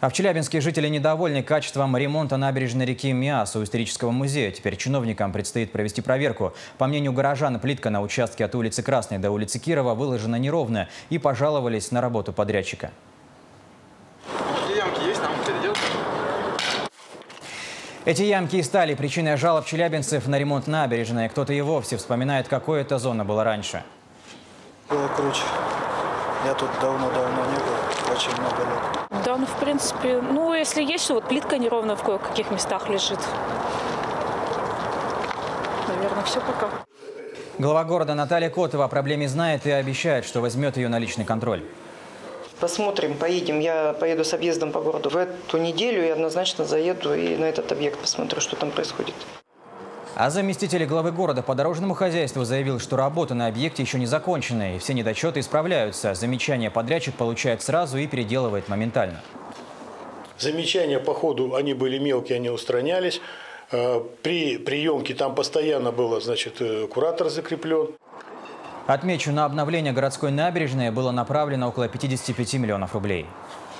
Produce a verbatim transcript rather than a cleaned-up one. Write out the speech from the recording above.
А в Челябинске жители недовольны качеством ремонта набережной реки Миас у исторического музея. Теперь чиновникам предстоит провести проверку. По мнению горожан, плитка на участке от улицы Красной до улицы Кирова выложена неровно и пожаловались на работу подрядчика. Какие ямки есть, нам переделать? Эти ямки и стали причиной жалоб челябинцев на ремонт набережной. Кто-то и вовсе вспоминает, какой эта зона была раньше. Было круче. Я тут давно-давно не был, очень много лет. Да, ну в принципе, ну если есть, что вот плитка неровно в кое-каких местах лежит. Наверное, все пока. Глава города Наталья Котова о проблеме знает и обещает, что возьмет ее на личный контроль. Посмотрим, поедем. Я поеду с объездом по городу. В эту неделю я однозначно заеду и на этот объект посмотрю, что там происходит. А заместитель главы города по дорожному хозяйству заявил, что работа на объекте еще не закончена, и все недочеты исправляются. Замечания подрядчик получает сразу и переделывает моментально. Замечания по ходу, они были мелкие, они устранялись. При приемке там постоянно был, значит, куратор закреплен. Отмечу, на обновление городской набережной было направлено около пятидесяти пяти миллионов рублей.